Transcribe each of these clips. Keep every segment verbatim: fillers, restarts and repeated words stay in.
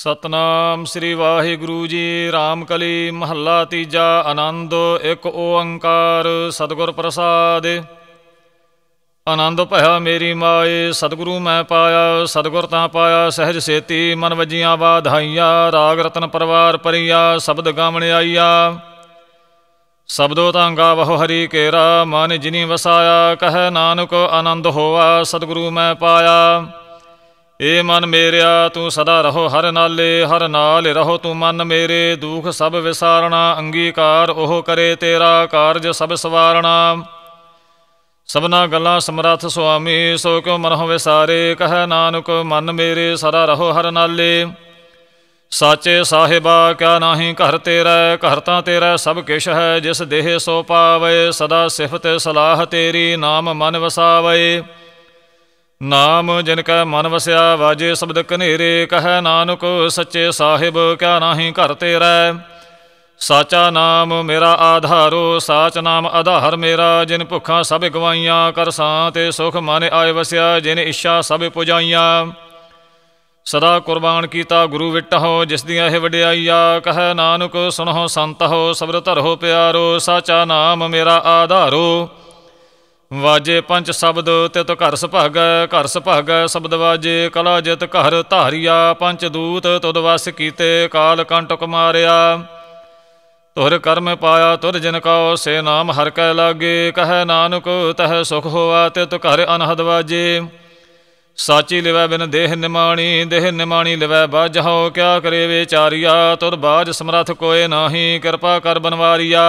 ਸਤਨਾਮ ਸ੍ਰੀ ਵਾਹਿਗੁਰੂ ਜੀ। ਰਾਮ ਕਲੀ ਮਹੱਲਾ ਤੀਜਾ। ਆਨੰਦ ਇੱਕ ਓੰਕਾਰ ਸਤਿਗੁਰ ਪ੍ਰਸਾਦਿ। ਆਨੰਦ ਭਇਆ ਮੇਰੀ ਮਾਏ ਸਤਿਗੁਰੂ ਮੈਂ ਪਾਇਆ। ਸਤਿਗੁਰ ਤਾਂ ਪਾਇਆ ਸਹਿਜ ਸੇਤੀ ਮਨ ਵੱਜੀਆਂ ਵਾਧਾਈਆਂ। ਰਾਗ ਰਤਨ ਪਰਵਾਰ ਪਰੀਆ ਸ਼ਬਦ ਗਾਵਣ ਆਈਆ। ਸ਼ਬਦੋ ਤਾਂ ਗਾਵਹੁ ਹਰੀ ਕੇਰਾ ਮਨ ਜਿਨੀ ਵਸਾਇਆ। ਕਹਿ ਨਾਨਕ ਆਨੰਦ ਹੋਆ ਸਤਿਗੁਰੂ ਮੈਂ ਪਾਇਆ। ਏ ਮਨ ਮੇਰਿਆ ਤੂੰ ਸਦਾ ਰਹੋ ਹਰ ਨਾਲੇ। ਹਰ ਨਾਲ ਰਹੋ ਤੂੰ ਮਨ ਮੇਰੇ। ਦੁਖ ਸਭ ਵਿਸਾਰਣਾ ਅੰਗੀਕਾਰ ਉਹ ਕਰੇ ਤੇਰਾ। ਕਾਰਜ ਸਭ ਸਵਾਰਣਾ ਸਭਨਾ ਗੱਲਾਂ ਸਮਰੱਥ ਸੁਆਮੀ। ਸੋ ਕਿਉ ਮਨਹੁ ਵਿਸਾਰੇ। ਕਹਿ ਨਾਨਕ ਮਨ ਮੇਰੇ ਸਦਾ ਰਹੋ ਹਰ ਨਾਲੇ। ਸਾਚੇ ਸਾਹਿਬਾ ਕਿਆ ਨਾਹੀਂ ਘਰ ਤੇਰਾ। ਘਰ ਤਾਂ ਤੇਰਾ ਸਭ ਕਿਛ ਹੈ ਜਿਸ ਦੇਹ ਸੋ ਪਾਵੇ। ਸਦਾ ਸਿਫਤ ਸਲਾਹ ਤੇਰੀ ਨਾਮ ਮਨ ਵਸਾਵੇ। ਨਾਮ ਜਿਨ ਕੈ ਮਨ ਵਸਿਆ ਵਾਜੇ ਸ਼ਬਦ ਕਨੇਰੇ। ਕਹਿ ਨਾਨਕ ਸੱਚੇ ਸਾਹਿਬ ਕਿਆ ਨਾਹੀਂ ਘਰ ਤੇਰਾ। ਸਾਚਾ ਨਾਮ ਮੇਰਾ ਆਧਾਰੋ ਸਾਚ ਨਾਮ ਆਧਾਰ ਮੇਰਾ। ਜਿਨ ਭੁੱਖਾਂ ਸਭ ਗਵਾਈਆਂ ਕਰ ਸਾਂ ਸੁਖ ਮਨ ਆਏ ਵਸਿਆ। ਜਿਨ ਇੱਛਾ ਸਭ ਪੁਜਾਈਆਂ ਸਦਾ ਕੁਰਬਾਨ ਕੀਤਾ ਗੁਰੂ ਵਿਟਹੁ ਜਿਸ ਦੀਆਂ ਇਹ ਵਡਿਆਈਆ। ਕਹਿ ਨਾਨਕ ਸੁਣਹੁ ਸੰਤਹੁ ਸਬਰ ਧਰਹੁ ਪਿਆਰੋ। ਸਾਚਾ ਨਾਮ ਮੇਰਾ ਆਧਾਰੋ ਵਾਜੇ ਪੰਜ ਸ਼ਬਦ ਤਿਤ ਘਰ ਸੁਭਾਗੈ। ਘਰ ਸੁਭਾਗੈ ਸ਼ਬਦ ਵਾਜੇ ਕਲਾ ਜਿਤ ਘਰ ਧਾਰੀਆ। ਪੰਜ ਦੂਤ ਤੁਧ ਵਸ ਕੀਤੇ ਕਾਲ ਕੰਟਕ ਮਾਰਿਆ। ਤੁਰ ਕਰਮ ਪਾਇਆ ਤੁਰ ਜਿਨ ਕਉ ਸੇ ਨਾਮ ਹਰਿ ਕੈ ਲਾਗੇ। ਕਹਿ ਨਾਨਕ ਤਹ ਸੁਖ ਹੋਆ ਤਿਤ ਘਰ ਅਨਹਦ ਵਾਜੇ। ਸਾਚੀ ਲਿਵੈ ਬਿਨ ਦੇਹ ਨਿਮਾਣੀ ਦੇਹ ਨਿਮਾਣੀ ਲਿਵੈ ਬਾਝਹੁ। ਕਿਆ ਕਰੇ ਵਿਚਾਰੀਆ ਤੁਰ ਬਾਝ ਸਮਰੱਥ ਕੋਇ ਨਾਹੀਂ। ਕਿਰਪਾ ਕਰ ਬਨਵਾਰੀਆ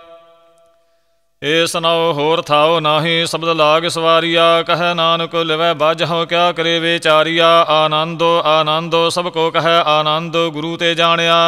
ਏ ਸੁਨਾਓ ਹੋਰ ਥਾਓ ਨਾਹੀਂ। ਸ਼ਬਦ ਲਾਗ ਸਵਾਰੀਆ। ਕਹਿ ਨਾਨਕ ਲਿਵੈ ਬਾਝਹੁ ਕਿਆ ਕਰੇ ਵਿਚਾਰੀਆ। ਆਨੰਦੋ ਆਨੰਦੋ ਸਭ ਕੋ ਕਹਿ ਆਨੰਦ ਗੁਰੂ ਤੇ ਜਾਣਿਆ।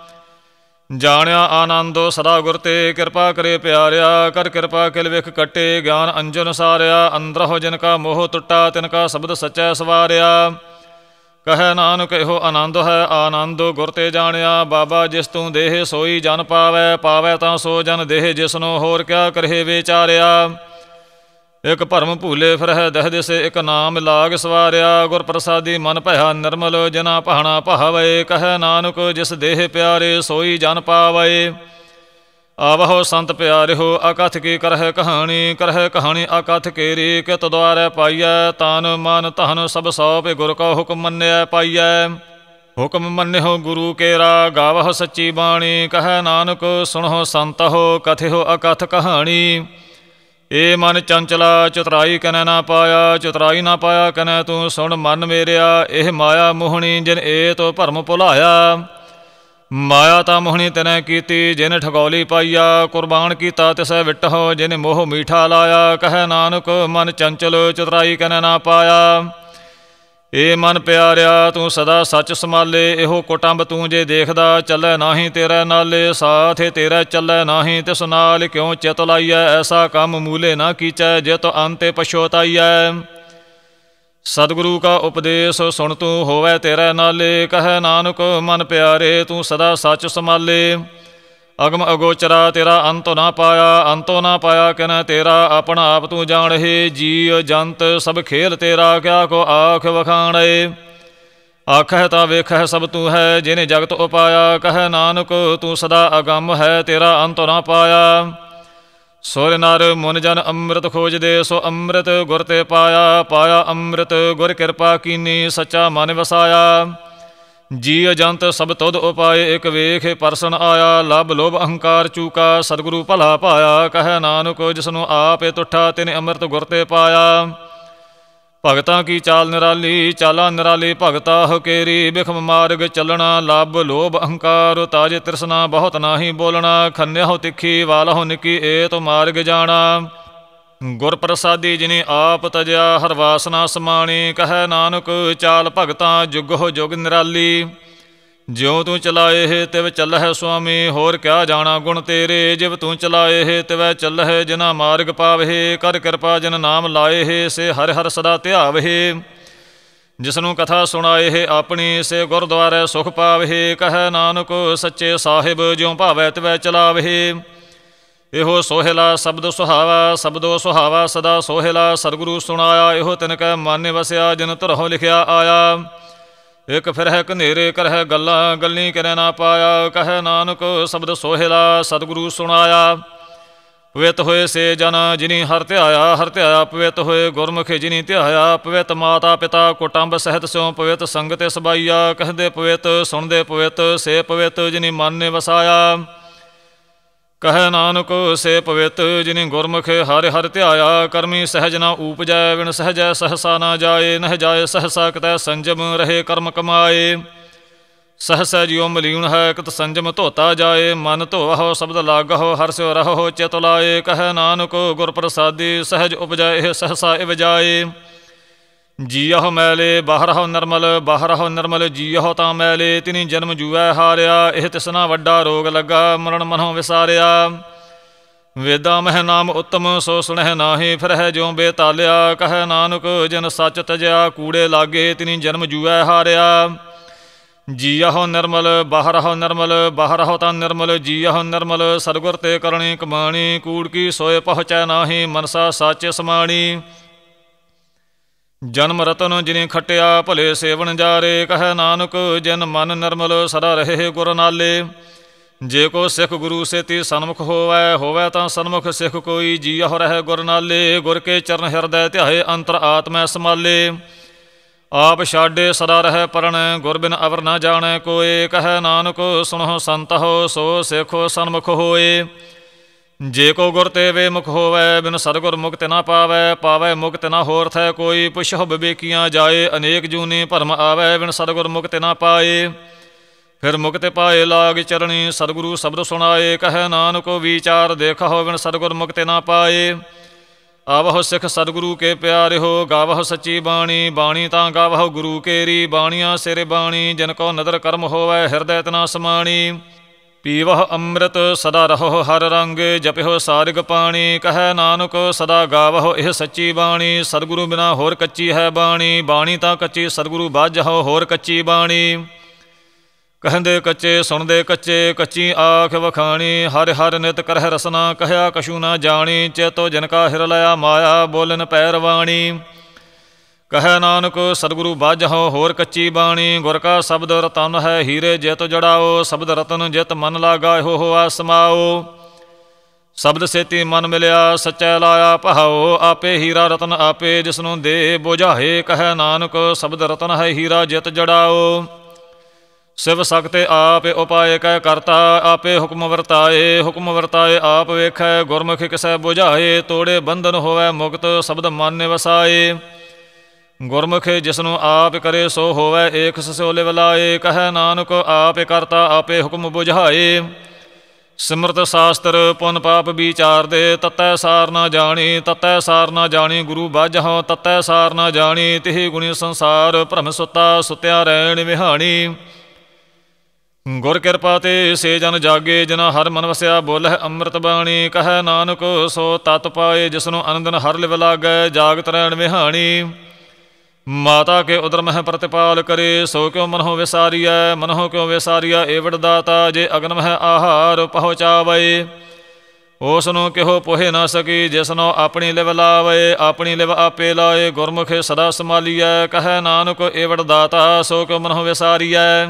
ਜਾਣਿਆ ਆਨੰਦੋ ਸਦਾ ਗੁਰ ਤੇ ਕਿਰਪਾ ਕਰੇ ਪਿਆਰਿਆ। ਕਰ ਕਿਰਪਾ ਕਿਲ ਵਿਖ ਕੱਟੇ ਗਿਆਨ ਅੰਜਨ ਸਾਰਿਆ। ਅੰਦਰਹੁ ਜਿਨ ਕਾ ਮੋਹ ਟੁੱਟਾ ਤਿਨ ਕਾ ਸ਼ਬਦ ਸੱਚੈ ਸਵਾਰਿਆ। ਕਹਿ ਨਾਨਕ ਇਹੋ ਆਨੰਦ ਹੈ ਆਨੰਦ ਗੁਰ ਤੇ ਜਾਣਿਆ। ਬਾਬਾ ਜਿਸ ਤੂੰ ਦੇਹ ਸੋਈ ਜਨ ਪਾਵੈ। ਪਾਵੈ ਤਾਂ ਸੋ ਜਨ ਦੇਹ ਜਿਸਨੂੰ ਹੋਰ ਕਿਆ ਕਰੇ ਵਿਚਾਰਿਆ। ਇੱਕ ਭਰਮ ਭੂਲੇ ਫਿਰਹਿ ਦਹਿ ਦਿਸੇ ਇੱਕ ਨਾਮ ਲਾਗ ਸਵਾਰਿਆ। ਗੁਰ ਪ੍ਰਸਾਦੀ ਮਨ ਭਇਆ ਨਿਰਮਲ ਜਿਨਾ ਭਾਣਾ ਭਾਵੇ। ਕਹਿ ਨਾਨਕ ਜਿਸ ਦੇਹ ਪਿਆਰੇ ਸੋਈ ਜਨ ਪਾਵੇ। ਆਵਹੁ ਸੰਤ ਪਿਆਰਿਓ ਅਕਥ ਕੀ ਕਰਹਿ ਕਹਾਣੀ। ਕਰਹਿ ਕਹਾਣੀ ਅਕਥ ਕੇਰੀ ਕਿਤ ਦੁਆਰੈ ਪਾਈਐ। ਤਨ ਮਨ ਧਨ ਸਭ ਸੌਂਪੇ ਗੁਰ ਕਉ ਹੁਕਮ ਮੰਨਿਆ ਪਾਈਐ। ਹੁਕਮ ਮੰਨਿਓ ਗੁਰੂ ਕੇਰਾ ਗਾਵਹੁ ਸੱਚੀ ਬਾਣੀ। ਕਹਿ ਨਾਨਕ ਸੁਣਹੁ ਸੰਤਹੁ ਕਥਿਓ ਅਕਥ ਕਹਾਣੀ। ਏ ਮਨ ਚੰਚਲਾ ਚਤੁਰਾਈ ਕਨੈ ਨਾ ਪਾਇਆ। ਚਤੁਰਾਈ ਨਾ ਪਾਇਆ ਕਨੈ ਤੂੰ ਸੁਣ ਮਨ ਮੇਰਿਆ। ਇਹ ਮਾਇਆ ਮੋਹਣੀ ਜਿਨ ਏ ਤੋ ਭਰਮ ਭੁਲਾਇਆ। ਮਾਇਆ ਤਾਂ ਮੋਹਣੀ ਤੈਨੇ ਕੀਤੀ ਜਿਨ ਠਗੌਲੀ ਪਾਈਆ। ਕੁਰਬਾਨ ਕੀਤਾ ਤਿਸੈ ਵਿਟਹੁ ਜਿਨ ਮੋਹ ਮੀਠਾ ਲਾਇਆ। ਕਹਿ ਨਾਨਕ ਮਨ ਚੰਚਲ ਚਤੁਰਾਈ ਕਨੈ ਨਾ ਪਾਇਆ। ਏ ਮਨ ਪਿਆਰਿਆ ਤੂੰ ਸਦਾ ਸੱਚ ਸੰਭਾਲੇ। ਇਹੋ ਕੁਟੰਬ ਤੂੰ ਜੇ ਦੇਖਦਾ ਚੱਲੈ ਨਾਹੀਂ ਤੇਰੇ ਨਾਲੇ। ਸਾਥ ਤੇਰਾ ਚੱਲੈ ਨਾਹੀਂ ਤਿਸ ਨਾਲ ਕਿਉਂ ਚਿਤ ਲਾਈਐ। ਐਸਾ ਕੰਮ ਮੂਲੇ ਨਾ ਕੀਚੈ ਜਿਤ ਅੰਤੇ ਪਛੋਤਾਈਐ। ਸਤਿਗੁਰੂ ਕਾ ਉਪਦੇਸ਼ ਸੁਣ ਤੂੰ ਹੋਵੈ ਤੇਰੇ ਨਾਲੇ। ਕਹਿ ਨਾਨਕ ਮਨ ਪਿਆਰੇ ਤੂੰ ਸਦਾ ਸੱਚ ਸੰਭਾਲੇ। ਅਗਮ ਅਗੋਚਰਾ ਤੇਰਾ ਅੰਤੋ ਨਾ ਪਾਇਆ। ਅੰਤੋ ਨਾ ਪਾਇਆ ਕਿਨੈ ਤੇਰਾ ਆਪਣਾ ਆਪ ਤੂੰ ਜਾਣਹਿ। ਜੀ ਜੰਤ ਸਭ ਖੇਲ ਤੇਰਾ ਕਿਆ ਕੋ ਆਖ ਵਖਾਣੈ। ਆਖਹਿ ਤਾਂ ਵੇਖਹਿ ਸਭ ਤੂੰ ਹੈ ਜਿਨੇ ਜਗਤ ਉਪਾਇਆ। ਕਹਿ ਨਾਨਕ ਤੂੰ ਸਦਾ ਅਗੰਮ ਹੈ ਤੇਰਾ ਅੰਤੋ ਨਾ ਪਾਇਆ। ਸੁਰ ਨਰ ਮੁਨ ਜਨ ਅੰਮ੍ਰਿਤ ਖੋਜਦੇ ਸੋ ਅੰਮ੍ਰਿਤ ਗੁਰ ਤੇ ਪਾਇਆ। ਪਾਇਆ ਅੰਮ੍ਰਿਤ ਗੁਰ ਕਿਰਪਾ ਕੀਨੀ ਸੱਚਾ ਮਨ ਵਸਾਇਆ। ਜੀ ਜੰਤ ਸਭ ਤੁਧ ਉਪਾਏ ਇੱਕ ਵੇਖ ਪਰਸਨ ਆਇਆ। ਲਭ ਲੋਭ ਅਹੰਕਾਰ ਚੂਕਾ ਸਤਿਗੁਰੂ ਭਲਾ ਪਾਇਆ। ਕਹਿ ਨਾਨਕ ਜਿਸਨੂੰ ਆਪੇ ਤੁਠਾ ਤਿਨ ਅੰਮ੍ਰਿਤ ਗੁਰ ਤੇ ਪਾਇਆ। ਭਗਤਾਂ ਕੀ ਚਾਲ ਨਿਰਾਲੀ ਚਾਲਾ ਨਿਰਾਲੀ ਭਗਤਾ ਹਕੇਰੀ। ਬਿਖਮ ਮਾਰਗ ਚੱਲਣਾ ਲਭ ਲੋਭ ਅਹੰਕਾਰ ਤਾਜ ਤ੍ਰਿਸ਼ਨਾ ਬਹੁਤ ਨਾਹੀਂ ਬੋਲਣਾ। ਖੰਨਿਆਹੁ ਤਿੱਖੀ ਵਾਲਹੁ ਨਿੱਕੀ ਏ ਤੋ ਮਾਰਗ ਜਾਣਾ। ਗੁਰ ਪ੍ਰਸਾਦੀ ਜਿਨੀ ਆਪ ਤਜਿਆ ਹਰ ਵਾਸਨਾ ਸਮਾਣੀ। ਕਹਿ ਨਾਨਕ ਚਾਲ ਭਗਤਾਂ ਜੁਗਹੁ ਜੁਗ ਨਿਰਾਲੀ। ਜਿਉ ਤੂੰ ਚਲਾਏ ਤਿਵ ਚੱਲਹਿ ਸੁਆਮੀ। ਹੋਰ ਕਿਆ ਜਾਣਾ ਗੁਣ ਤੇਰੇ। ਜਿਵ ਤੂੰ ਚਲਾਏ ਤਿਵੈ ਚੱਲਹਿ ਜਿਨਾ ਮਾਰਗ ਪਾਵੇ। ਕਰ ਕਿਰਪਾ ਜਿਨ ਨਾਮ ਲਾਏ ਸੇ ਹਰਿ ਹਰਿ ਸਦਾ ਧਿਆਵੇ। ਜਿਸਨੂੰ ਕਥਾ ਸੁਣਾਏ ਆਪਣੀ ਸੇ ਗੁਰਦੁਆਰੇ ਸੁਖ ਪਾਵੇ। ਕਹਿ ਨਾਨਕ ਸੱਚੇ ਸਾਹਿਬ ਜਿਉ ਭਾਵੈ ਤਿਵੈ ਚਲਾਵੇ। ਇਹੋ ਸੋਹਿਲਾ ਸ਼ਬਦ ਸੁਹਾਵਾ ਸ਼ਬਦੋ ਸੁਹਾਵਾ ਸਦਾ ਸੋਹਿਲਾ। ਸਤਿਗੁਰੂ ਸੁਣਾਇਆ ਇਹੋ ਤਿਨ ਕੈ ਮਨ ਵਸਿਆ ਜਿਨ ਧਰਹੁ ਲਿਖਿਆ ਆਇਆ। ਇੱਕ ਫਿਰ ਹੈ ਘਨੇਰੇ ਕਰਹਿ ਗੱਲਾਂ ਗੱਲੀ ਕਰੇ ਨਾ ਪਾਇਆ। ਕਹੈ ਨਾਨਕ ਸ਼ਬਦ ਸੋਹਿਲਾ ਸਤਿਗੁਰੂ ਸੁਣਾਇਆ। ਪਵਿੱਤ ਹੋਏ ਸੇ ਜਨ ਜਿਨੀ ਹਰ ਧਿਆਇਆ, ਹਰ ਧਿਆਇਆ ਪਵਿੱਤ ਹੋਏ ਗੁਰਮੁਖੀ ਜਿਨੀ ਧਿਆਇਆ। ਪਵਿੱਤ ਮਾਤਾ ਪਿਤਾ ਕੁਟੰਬ ਸਹਿਤ ਸਿਉ ਪਵਿੱਤ ਸੰਗਤ ਸਬਾਈਆ। ਕਹਿੰਦੇ ਪਵਿੱਤ ਸੁਣਦੇ ਪਵਿੱਤ ਸੇ ਪਵਿੱਤ ਜਿਨੀ ਮਨ ਨੇ ਵਸਾਇਆ। ਕਹੈ ਨਾਨਕ ਸੇ ਪਵਿੱਤ ਜਿਨੀ ਗੁਰਮੁਖ ਹਰਿ ਹਰਿ ਧਿਆਇਆ। ਕਰਮੀ ਸਹਿਜ ਨਾ ਊਪਜੈ ਵਿਣ ਸਹਿਜੈ ਸਹਸਾ ਨਾ ਜਾਏ। ਨਹਿ ਜਾਏ ਸਹਸਾ ਕਿਤੈ ਸੰਜਮ ਰਹੇ ਕਰਮ ਕਮਾਏ। ਸਹਸਾ ਜਿਉ ਮਲੀਣ ਹੈ ਕਿਤ ਸੰਜਮ ਧੋਤਾ ਜਾਏ। ਮਨ ਧੋਵਹੁ ਸ਼ਬਦ ਲਾਗਹੁ ਹਰਿ ਸਿਉ ਰਹੋ ਚਿਤ ਲਾਏ। ਕਹੈ ਨਾਨਕ ਗੁਰ ਪ੍ਰਸਾਦੀ ਸਹਿਜ ਉਪਜੈ ਇਹ ਸਹਸਾ ਇਵ ਜਾਏ। ਜੀਅਹੁ ਮੈਲੇ ਬਾਹਰਹੁ ਨਿਰਮਲ ਬਾਹਰਹੁ ਨਿਰਮਲ ਜੀਅਹੁ ਤਾਂ ਮੈਲੇ। ਤਿਨੀ ਜਨਮ ਜੂਐ ਹਾਰਿਆ ਇਹ ਤਿਸਨਾ ਵੱਡਾ ਰੋਗ ਲੱਗਾ ਮਰਨ ਮਨਹੁ ਵਿਸਾਰਿਆ। ਵੇਦਾਂ ਮਹਿ ਨਾਮ ਉੱਤਮ ਸੋ ਸੁਣਹਿ ਨਾਹੀ ਫਿਰਹਿ ਜਿਉ ਬੇਤਾਲਿਆ। ਕਹੈ ਨਾਨਕ ਜਿਨ ਸੱਚ ਤਜਿਆ ਕੂੜੇ ਲਾਗੇ ਤਿਨੀ ਜਨਮ ਜੂਐ ਹਾਰਿਆ। ਜੀਅਹੁ ਨਿਰਮਲ ਬਾਹਰਹੁ ਨਿਰਮਲ ਬਾਹਰਹੁ ਤਾਂ ਨਿਰਮਲ ਜੀਅਹੁ ਨਿਰਮਲ। ਸਤਿਗੁਰ ਤੇ ਕਰਨੀ ਕਮਾਣੀ ਕੂੜ ਕੀ ਸੋਏ ਪਹੁੰਚੈ ਨਾਹੀ ਮਨਸਾ ਸੱਚ ਸਮਾਣੀ। ਜਨਮ ਰਤਨ ਜਿਨੀ ਖਟਿਆ ਭਲੇ ਸੇਵਨ ਜਾਰੇ। ਕਹੈ ਨਾਨਕ ਜਿਨ ਮਨ ਨਿਰਮਲ ਸਦਾ ਰਹੇ ਗੁਰ ਨਾਲੇ। ਜੇ ਕੋ ਸਿੱਖ ਗੁਰੂ ਸੇਤੀ ਸਨਮੁਖ ਹੋਵੈ ਹੋਵੈ ਤਾਂ ਸਨਮੁਖ ਸਿੱਖ ਕੋਈ। ਜੀਅਹੁ ਰਹਿ ਗੁਰ ਨਾਲੇ ਗੁਰ ਕੇ ਚਰਨ ਹਿਰਦੈ ਧਿਆਏ ਅੰਤਰ ਆਤਮੈ ਸਮਾਲੇ। ਆਪ ਛਾਡੇ ਸਦਾ ਰਹਿ ਪਰਣੈ ਗੁਰ ਬਿਨ ਅਵਰ ਨਾ ਜਾਣੈ ਕੋਏ। ਕਹੈ ਨਾਨਕ ਸੁਣਹੁ ਸੰਤਹੁ ਸੋ ਸਿੱਖੋ ਸਨਮੁਖ ਹੋਏ। ਜੇ ਕੋ ਗੁਰ ਤੇ ਵੇ ਮੁਖ ਹੋਵੈ ਬਿਨ ਸਤਿਗੁਰ ਮੁਕਤ ਨਾ ਪਾਵੈ। ਪਾਵੈ ਮੁਕਤ ਨਾ ਹੋਰ ਥੈ ਕੋਈ। ਪੁੱਛਹੁ ਵਿਵੇਕੀਆਂ ਜਾਏ ਅਨੇਕ ਜੂਨੀ ਭਰਮ ਆਵੈ ਬਿਨ ਸਤਿਗੁਰ ਮੁਕਤ ਨਾ ਪਾਏ। ਫਿਰ ਮੁਕਤ ਪਾਏ ਲਾਗ ਚਰਣੀ ਸਤਿਗੁਰੂ ਸ਼ਬਦ ਸੁਣਾਏ। ਕਹੈ ਨਾਨਕ ਵਿਚਾਰ ਦੇਖਹੁ ਬਿਨ ਸਤਿਗੁਰ ਮੁਕਤ ਨਾ ਪਾਏ। ਆਵਹੁ ਸਿੱਖ ਸਤਿਗੁਰੂ ਕੇ ਪਿਆਰਿਓ ਗਾਵਹੁ ਸੱਚੀ ਬਾਣੀ। ਬਾਣੀ ਤਾਂ ਗਾਵਹੁ ਗੁਰੂ ਕੇਰੀ ਬਾਣੀਆਂ ਸਿਰ ਬਾਣੀ। ਜਿਨ ਕੋ ਨਦਰ ਕਰਮ ਹੋਵੈ ਹਿਰਦੈ ਤਨਾ ਸਮਾਣੀ। ਪੀਵਹੁ ਅੰਮ੍ਰਿਤ ਸਦਾ ਰਹੋ ਹਰ ਰੰਗ ਜਪਿਓ ਸਾਰਿਗ ਪਾਣੀ। ਕਹੈ ਨਾਨਕ ਸਦਾ ਗਾਵਹੁ ਇਹ ਸੱਚੀ ਬਾਣੀ। ਸਤਿਗੁਰੂ ਬਿਨਾ ਹੋਰ ਕੱਚੀ ਹੈ ਬਾਣੀ। ਬਾਣੀ ਤਾਂ ਕੱਚੀ ਸਤਿਗੁਰੂ ਬਾਝਹੁ ਹੋਰ ਕੱਚੀ ਬਾਣੀ। ਕਹਿੰਦੇ ਕੱਚੇ ਸੁਣਦੇ ਕੱਚੇ ਕੱਚੀ ਆਖ ਵਖਾਣੀ। ਹਰਿ ਹਰਿ ਨਿਤ ਕਰਹਿ ਰਸਨਾ ਕਹਿਆ ਕਛੂ ਨਾ ਜਾਣੀ। ਚੇਤੋ ਜਿਨ ਕਾ ਹਿਰ ਲਿਆ ਮਾਇਆ ਬੋਲਨ ਪੈਰਵਾਣੀ। ਕਹੈ ਨਾਨਕ ਸਤਿਗੁਰੂ ਬਾਝਹੁ ਹੋਰ ਕੱਚੀ ਬਾਣੀ। ਗੁਰ ਕਾ ਸ਼ਬਦ ਰਤਨ ਹੈ ਹੀਰੇ ਜਿਤ ਜੜਾਓ। ਸ਼ਬਦ ਰਤਨ ਜਿਤ ਮਨ ਲਾਗਾ ਹੋ ਹੋਆ ਸਮਾਓ। ਸ਼ਬਦ ਸੇਤੀ ਮਨ ਮਿਲਿਆ ਸੱਚੈ ਲਾਇਆ ਭਾਓ। ਆਪੇ ਹੀਰਾ ਰਤਨ ਆਪੇ ਜਿਸਨੂੰ ਦੇ ਬੁਝਾਏ। ਕਹੈ ਨਾਨਕ ਸ਼ਬਦ ਰਤਨ ਹੈ ਹੀਰਾ ਜਿਤ ਜੜਾਓ। ਸਿਵ ਸਕਤੇ ਆਪੇ ਉਪਾਏ ਕਹਿ ਕਰਤਾ ਆਪੇ ਹੁਕਮ ਵਰਤਾਏ। ਹੁਕਮ ਵਰਤਾਏ ਆਪ ਵੇਖੈ ਗੁਰਮੁਖ ਕਿਸੈ ਬੁਝਾਏ। ਤੋੜੇ ਬੰਧਨ ਹੋਵੈ ਮੁਕਤ ਸ਼ਬਦ ਮਨ ਨੇ ਵਸਾਏ। ਗੁਰਮੁਖ ਜਿਸਨੂੰ ਆਪ ਕਰੇ ਸੋ ਹੋਵੈ ਏਕ ਸਿਉ ਲਿਵ ਲਾਏ। ਕਹੈ ਨਾਨਕ ਆਪੇ ਕਰਤਾ ਆਪੇ ਹੁਕਮ ਬੁਝਾਏ। ਸਿਮਰਤ ਸ਼ਾਸਤਰ ਪੁੰਨ ਪਾਪ ਵਿਚਾਰਦੇ ਤਤੈ ਸਾਰ ਨਾ ਜਾਣੀ। ਤਤੈ ਸਾਰ ਨਾ ਜਾਣੀ ਗੁਰੂ ਬਾਝਹੁ ਤਤੈ ਸਾਰ ਨਾ ਜਾਣੀ। ਤਿਹ ਗੁਣੀ ਸੰਸਾਰ ਭਰਮ ਸੁੱਤਾ ਸੁੱਤਿਆ ਰਹਿਣ ਵਿਹਾਣੀ। ਗੁਰ ਕਿਰਪਾ ਤੇ ਸੇ ਜਨ ਜਾਗੇ ਜਿਨਾ ਹਰ ਮਨ ਵਸਿਆ ਬੋਲਹਿ ਅੰਮ੍ਰਿਤ ਬਾਣੀ। ਕਹੈ ਨਾਨਕ ਸੋ ਤਤ ਪਾਏ ਜਿਸਨੂੰ ਅਨੰਦਨ ਹਰ ਲਿਵ ਲਾਗੈ ਜਾਗਤ ਰਹਿਣ ਵਿਹਾਣੀ। ਮਾਤਾ ਕੇ ਉਦਰ ਮਹਿ ਪ੍ਰਤਿਪਾਲ ਕਰੇ ਸੋ ਕਿਉ ਮਨਹੁ ਵਿਸਾਰੀਐ। ਮਨਹੁ ਕਿਉ ਵਿਸਾਰੀਐ ਏਵੜ ਦਾਤਾ ਜੇ ਅਗਨ ਮਹਿ ਆਹਾਰ ਪਹੁੰਚਾਵੈ। ਉਸ ਨੂੰ ਕਿਹੋ ਪੋਹੇ ਨਾ ਸਕੀ ਜਿਸਨੋ ਆਪਣੀ ਲਿਵ ਲਾਵੈ। ਆਪਣੀ ਲਿਵ ਆਪੇ ਲਾਏ ਗੁਰਮੁਖ ਸਦਾ ਸੰਭਾਲੀਐ। ਕਹੈ ਨਾਨਕ ਏਵੜ ਦਾਤਾ ਸੋ ਕਿਉ ਮਨਹੁ ਵਿਸਾਰੀਐ।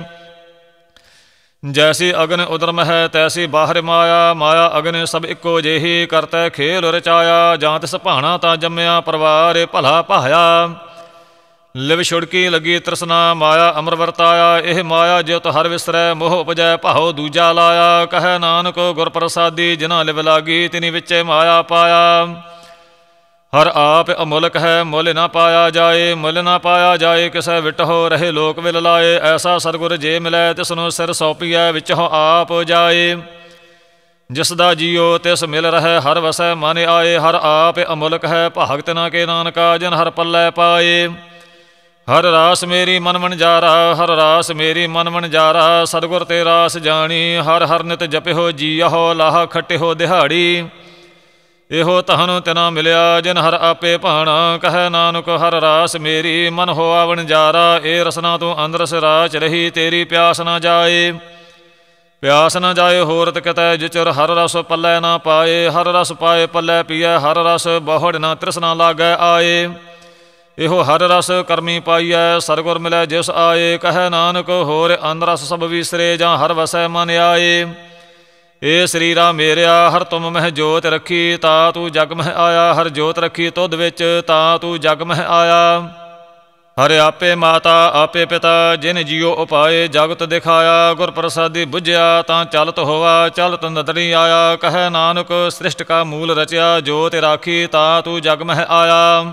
ਜੈਸੀ ਅਗਨ ਉਦਰਮ ਹੈ ਤੈਸੀ ਬਾਹਰ ਮਾਇਆ। ਮਾਇਆ ਅਗਨ ਸਭ ਇੱਕੋ ਜਿਹੀ ਕਰਤੈ ਖੇਲ ਰਚਾਇਆ। ਜਾਂ ਤਿਸ ਭਾਣਾ ਤਾਂ ਜੰਮਿਆ ਪਰਵਾਰ ਭਲਾ ਭਾਇਆ। ਲਿਵ ਛੁੜਕੀ ਲੱਗੀ ਤ੍ਰਿਸ਼ਨਾ ਮਾਇਆ ਅਮਰ ਵਰਤਾਇਆ। ਇਹ ਮਾਇਆ ਜਿਤ ਹਰ ਵਿਸਰੈ ਮੋਹ ਉਪਜੈ ਭਾਉ ਦੂਜਾ ਲਾਇਆ। ਕਹੈ ਨਾਨਕ ਗੁਰ ਪ੍ਰਸਾਦੀ ਜਿਨਾ ਲਿਵ ਲਾਗੀ ਤਿਨੀ ਵਿੱਚੇ ਮਾਇਆ ਪਾਇਆ। ਹਰ ਆਪ ਅਮੁਲਕ ਹੈ ਮੁੱਲ ਨਾ ਪਾਇਆ ਜਾਏ। ਮੁੱਲ ਨਾ ਪਾਇਆ ਜਾਏ ਕਿਸੈ ਵਿਟਹੁ ਰਹੇ ਲੋਕ ਵਿਲ ਲਾਏ। ਐਸਾ ਸਤਿਗੁਰ ਜੇ ਮਿਲੈ ਤਿਸਨੂੰ ਸਿਰ ਸੌਂਪੀਐ ਵਿੱਚਹੁ ਆਪ ਜਾਏ। ਜਿਸ ਦਾ ਜੀਓ ਤਿਸ ਮਿਲ ਰਹਿ ਹਰ ਵਸੈ ਮਨ ਆਏ। ਹਰ ਆਪ ਅਮੁਲਕ ਹੈ ਭਾਗਤ ਨਾ ਕੇ ਨਾਨਕਾ ਜਿਨ ਹਰ ਪੱਲੇ ਪਾਏ। ਹਰ ਰਾਸ ਮੇਰੀ ਮਨ ਵਣਜਾਰਾ ਹਰ ਰਾਸ ਮੇਰੀ ਮਨ ਵਣਜਾਰਾ। ਸਤਿਗੁਰ ਤੇ ਰਾਸ ਜਾਣੀ ਹਰ ਹਰ ਨਿਤ ਜਪਿਓ ਜੀਅਹੁ ਲਾਹ ਖਟਿਓ ਦਿਹਾੜੀ। ਇਹੋ ਤਹਨ ਤਿਨਾ ਮਿਲਿਆ ਜਿਨ ਹਰ ਆਪੇ ਭਾਣਾ। ਕਹੈ ਨਾਨਕ ਹਰ ਰਾਸ ਮੇਰੀ ਮਨ ਹੋਆ ਵਣਜਾਰਾ। ਇਹ ਰਸਨਾ ਤੂੰ ਅੰਦਰ ਸਿਰਾਚ ਰਹੀ ਤੇਰੀ ਪਿਆਸ ਨਾ ਜਾਏ। ਪਿਆਸ ਨਾ ਜਾਏ ਹੋਰਤ ਕਿਤੈ ਜਿਚਰ ਹਰ ਰਸ ਪੱਲੇ ਨਾ ਪਾਏ। ਹਰ ਰਸ ਪਾਏ ਪੱਲੇ ਪੀਐ ਹਰ ਰਸ ਬਹੁੜ ਨਾ ਤ੍ਰਿਸ਼ਨਾ ਲਾਗੈ ਆਏ। ਇਹੋ ਹਰ ਰਸ ਕਰਮੀ ਪਾਈਐ, ਸਤਿਗੁਰ ਮਿਲੈ ਜਿਸ ਆਏ। ਕਹੈ ਨਾਨਕ ਹੋਰ ਅਨ ਰਸ ਸਭ ਵਿਸਰੇ, ਜਾਂ ਹਰ ਵਸੈ ਮਨ ਆਏ। ਏ ਸਰੀਰਾ ਮੇਰਿਆ ਹਰ ਤੁਮ ਮਹਿ ਜੋਤ ਰੱਖੀ, ਤਾ ਤੂੰ ਜਗ ਮਹਿ ਆਇਆ। ਹਰ ਜੋਤ ਰੱਖੀ ਤੁਧ ਵਿੱਚ, ਤਾਂ ਤੂੰ ਜਗ ਮਹਿ ਆਇਆ। ਹਰ ਆਪੇ ਮਾਤਾ ਆਪੇ ਪਿਤਾ, ਜਿਨ ਜੀਉ ਉਪਾਏ ਜਗਤ ਦਿਖਾਇਆ। ਗੁਰ ਪ੍ਰਸਾਦੀ ਬੁਝਿਆ, ਤਾਂ ਚਲਤ ਹੋਵਾ ਚਲਤ ਨਦਰੀ ਆਇਆ। ਕਹੈ ਨਾਨਕ ਸ੍ਰਿਸ਼ਟ ਕਾ ਮੂਲ ਰਚਿਆ, ਜੋਤ ਰਾਖੀ ਤਾਂ ਤੂੰ ਜਗ ਮਹਿ ਆਇਆ।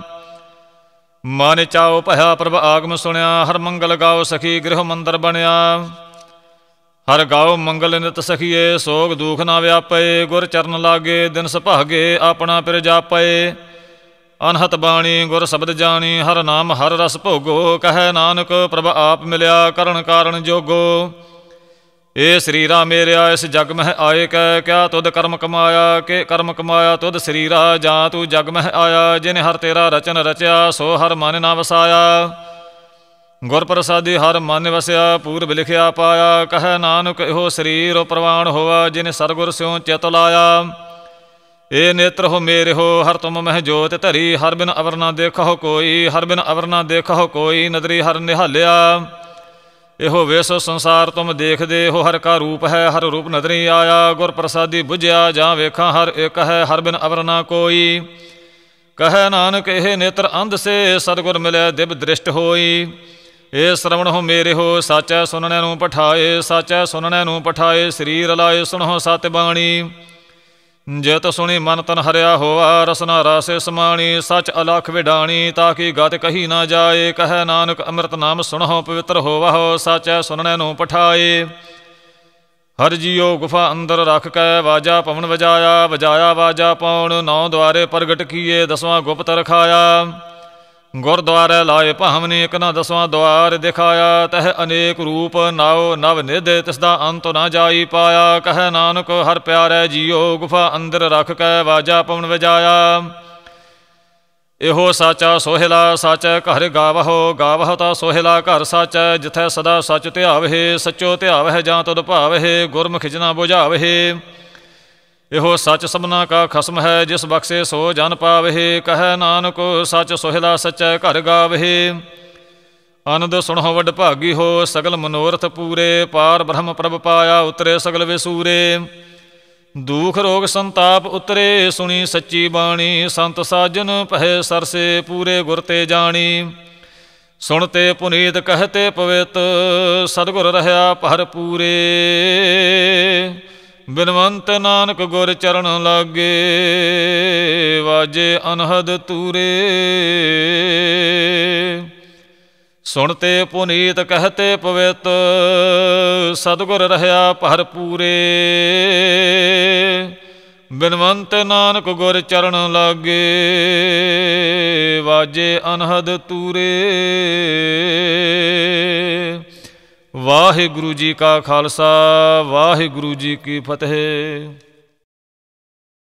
ਮਨ ਚਾਉ ਭਇਆ ਪ੍ਰਭ ਆਗਮ ਸੁਣਿਆ, ਹਰ ਮੰਗਲ ਗਾਓ ਸਖੀ ਗ੍ਰਹਿ ਮੰਦਰ ਬਣਿਆ। ਹਰ ਗਾਓ ਮੰਗਲ ਨਿਤ ਸਖੀਏ, ਸੋਗ ਦੁਖ ਨਾ ਵਿਆਪੇ। ਗੁਰ ਚਰਨ ਲਾਗੇ ਦਿਨ ਸੁਭਾਗੇ, ਆਪਣਾ ਪਿਰ ਜਾਪੇ। ਅਨਹਤ ਬਾਣੀ ਗੁਰ ਸ਼ਬਦ ਜਾਣੀ, ਹਰ ਨਾਮ ਹਰ ਰਸ ਭੋਗੋ। ਕਹੈ ਨਾਨਕ ਪ੍ਰਭ ਆਪ ਮਿਲਿਆ, ਕਰਨ ਕਾਰਨ ਜੋਗੋ। ਏ ਸਰੀਰਾ ਮੇਰਿਆ ਇਸ ਜਗ ਮਹਿ ਆਏ ਕੈ, ਕਿਆ ਤੁਧ ਕਰਮ ਕਮਾਇਆ। ਕਿ ਕਰਮ ਕਮਾਇਆ ਤੁਧ ਸਰੀਰਾ, ਜਾਂ ਤੂੰ ਜਗ ਮਹਿ ਆਇਆ। ਜਿਨ ਹਰ ਤੇਰਾ ਰਚਨ ਰਚਿਆ, ਸੋ ਹਰ ਮਨ ਨਾ ਵਸਾਇਆ। ਗੁਰ ਪ੍ਰਸਾਦੀ ਹਰ ਮਨ ਵਸਿਆ, ਪੂਰਬ ਲਿਖਿਆ ਪਾਇਆ। ਕਹੈ ਨਾਨਕ ਇਹੋ ਸਰੀਰ ਪ੍ਰਵਾਨ ਹੋਆ, ਜਿਨ ਸਤਿਗੁਰ ਸਿਉ ਚਿਤ ਲਾਇਆ। ਏ ਨੇਤਰ ਹੋ ਮੇਰੇ ਹੋ ਹਰ ਤੁਮ ਮਹਿ ਜੋਤ ਧਰੀ, ਹਰ ਬਿਨ ਅਵਰ ਨਾ ਦੇਖੋ ਕੋਈ। ਹਰ ਬਿਨ ਅਵਰ ਨਾ ਦੇਖੋ ਕੋਈ, ਨਦਰੀ ਹਰ ਨਿਹਾਲਿਆ। ਇਹੋ ਵੇਸ ਸੰਸਾਰ ਤੁਮ ਦੇਖਦੇ ਹੋ, ਹਰ ਕਾ ਰੂਪ ਹੈ ਹਰ ਰੂਪ ਨਦਰੀ ਆਇਆ। ਗੁਰ ਪ੍ਰਸਾਦੀ ਬੁਝਿਆ, ਜਾਂ ਵੇਖਾਂ ਹਰ ਇੱਕ ਹੈ, ਹਰ ਬਿਨ ਅਵਰ ਨਾ ਕੋਈ। ਕਹੈ ਨਾਨਕ ਇਹ ਨੇਤਰ ਅੰਧ ਸੇ, ਸਤਿਗੁਰ ਮਿਲਿਆ ਦਿਵ ਦ੍ਰਿਸ਼ਟ ਹੋਈ। ਏ ਸ਼ਰਵਣ ਹੋ ਮੇਰੇ ਹੋ ਸਾਚੈ ਸੁਣਨੇ ਨੂੰ ਪਠਾਏ। ਸਾਚੈ ਸੁਣਨੇ ਨੂੰ ਪਠਾਏ, ਸਰੀਰ ਲਾਏ ਸੁਣੋ ਸਤਿ ਬਾਣੀ। ਜਿਤ ਸੁਣੀ ਮਨ ਤਨ ਹਰਿਆ ਹੋਆ, ਰਸਨਾ ਰਾਸੇ ਸਮਾਣੀ। ਸੱਚ ਅਲਖ ਵਿਡਾਣੀ, ਤਾਂ ਕਿ ਗਤ ਕਹੀ ਨਾ ਜਾਏ। ਕਹੈ ਨਾਨਕ ਅੰਮ੍ਰਿਤ ਨਾਮ ਸੁਣੋ ਪਵਿੱਤਰ ਹੋਵਹੁ, ਸਾਚੈ ਸੁਣਨੇ ਨੂੰ ਪਠਾਏ। ਹਰ ਜੀਓ ਗੁਫਾ ਅੰਦਰ ਰੱਖ ਕੈ, ਵਾਜਾ ਪਵਨ ਵਜਾਇਆ। ਵਜਾਇਆ ਵਾਜਾ ਪਉਣ, ਨੌ ਦੁਆਰੇ ਪ੍ਰਗਟ ਕੀਏ। ਦਸਵਾਂ ਗੁਪਤ ਰਖਾਇਆ, ਗੁਰਦੁਆਰੇ ਲਾਏ ਭਾਵਨੀ। ਇੱਕ ਨਾ ਦਸਵਾਂ ਦੁਆਰ ਦਿਖਾਇਆ, ਤਹ ਅਨੇਕ ਰੂਪ ਨਾਉ ਨਵ ਨਿਧ, ਤਿਸਦਾ ਅੰਤ ਨਾ ਜਾਈ ਪਾਇਆ। ਕਹੈ ਨਾਨਕ ਹਰ ਪਿਆਰੇ ਜੀਓ, ਗੁਫਾ ਅੰਦਰ ਰੱਖ ਕੈ ਵਾਜਾ ਪਵਨ ਵਜਾਇਆ। ਇਹੋ ਸਾਚਾ ਸੋਹਿਲਾ ਸਾਚੈ ਘਰ ਗਾਵਹੁ, ਗਾਵਹੁ ਤਾਂ ਸੋਹਿਲਾ ਘਰ ਸਾਚੈ। ਜਿਥੈ ਸਦਾ ਸੱਚ ਧਿਆਵਹਿ, ਸੱਚੋ ਧਿਆਵਹਿ ਜਾਂ ਤੁਧ ਭਾਵਹਿ। ਗੁਰਮੁਖ ਜਿਨਾ ਬੁਝਾਵਹਿ, ਇਹੋ ਸੱਚ ਸਭਨਾ ਕਾ ਖਸਮ ਹੈ। ਜਿਸ ਬਖਸ਼ੇ ਸੋ ਜਨ ਪਾਵਹਿ। ਕਹੈ ਨਾਨਕ ਸੱਚ ਸੋਹਿਲਾ ਸੱਚੈ ਘਰ ਗਾਵਹਿ। ਆਨੰਦ ਸੁਣੋ ਵੱਡ ਭਾਗੀ ਹੋ, ਸਗਲ ਮਨੋਰਥ ਪੂਰੇ। ਪਾਰ ਬ੍ਰਹਮ ਪ੍ਰਭ ਪਾਇਆ, ਉਤਰੇ ਸਗਲ ਵਿਸੂਰੇ। ਦੁਖ ਰੋਗ ਸੰਤਾਪ ਉਤਰੇ, ਸੁਣੀ ਸੱਚੀ ਬਾਣੀ। ਸੰਤ ਸਾਜਨ ਪਹਿ ਸਰਸੇ, ਪੂਰੇ ਗੁਰ ਤੇ ਜਾਣੀ। ਸੁਣਤੇ ਪੁਨੀਤ ਕਹਤੇ ਪਵਿੱਤ, ਸਤਿਗੁਰ ਰਹਿਆ ਭਰ ਪੂਰੇ। ਬਿਨਵੰਤ ਨਾਨਕ ਗੁਰ ਚਰਨ ਲਾਗੇ, ਵਾਜੇ ਅਨਹਦ ਤੂਰੇ। ਸੁਣਤੇ ਪੁਨੀਤ ਕਹਤੇ ਪਵਿੱਤ, ਸਤਿਗੁਰ ਰਹਿਆ ਭਰ ਪੂਰੇ। ਬਿਨਵੰਤ ਨਾਨਕ ਗੁਰ ਚਰਨ ਲਾਗੇ, ਵਾਜੇ ਅਨਹਦ ਤੂਰੇ। ਵਾਹਿਗੁਰੂ ਜੀ ਕਾ ਖਾਲਸਾ, ਵਾਹਿਗੁਰੂ ਜੀ ਕੀ ਫਤਿਹ।